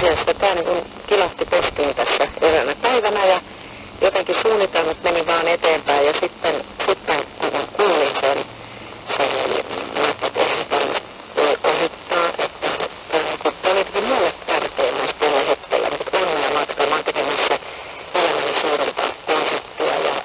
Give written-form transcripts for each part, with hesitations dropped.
asiassa tämä niin kilahti postiin tässä eräänä päivänä ja jotenkin suunnitelmat meni vaan eteenpäin ja sitten kun kuulin sen niin että eihän tämän voi ohittaa, että tämä oli jotenkin mulle tärkein näistä tällä hetkellä, mutta onnea matka, mä oon tekemässä elämäni suurempaa konseptia ja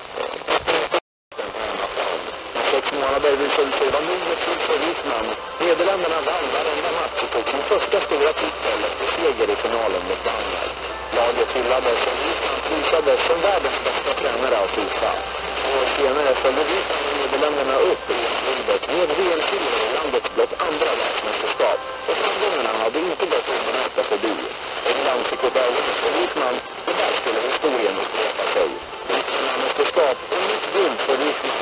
Nederländerna vann varenda match och tog sin första stora titel och seger i finalen mot Danmark. Laget hyllades som Ryssland prisades som världens bästa tränare av FIFA. År senare följde Ryssland och Nederländerna upp i guldet med VM-silver i landets blott andra världsmästerskap. Och framgångarna hade inte gått obemärkta förbi. England fick upp ögonen för Ryssland och där skulle historien upprepa sig. Mästerskap och nytt guld för Ryssland.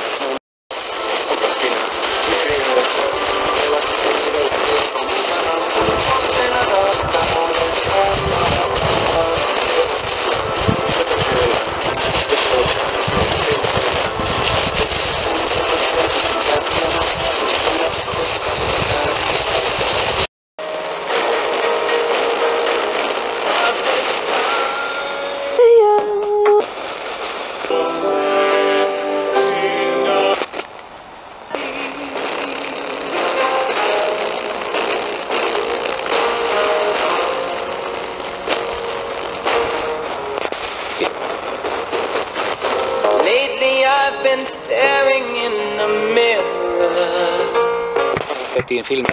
I've been staring in the mirror. Tehtiin film.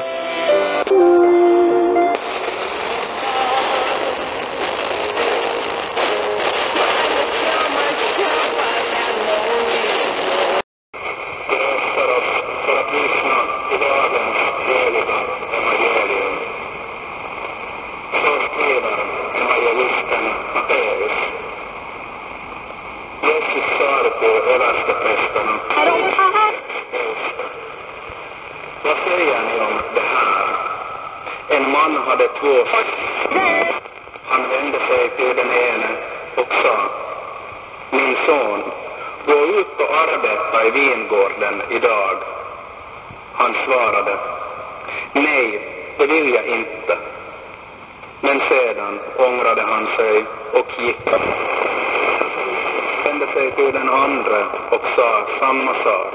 Vad säger ni om det här? En man hade två. Han vände sig till den ene och sa: min son, gå ut och arbeta i vingården idag. Han svarade: nej, det vill jag inte. Men sedan ångrade han sig och gick. Vände sig till den andra och sa samma sak.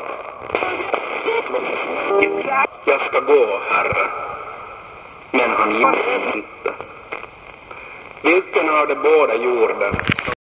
Jag ska gå, herre. Men han gick inte. Vilken av de båda gjorde som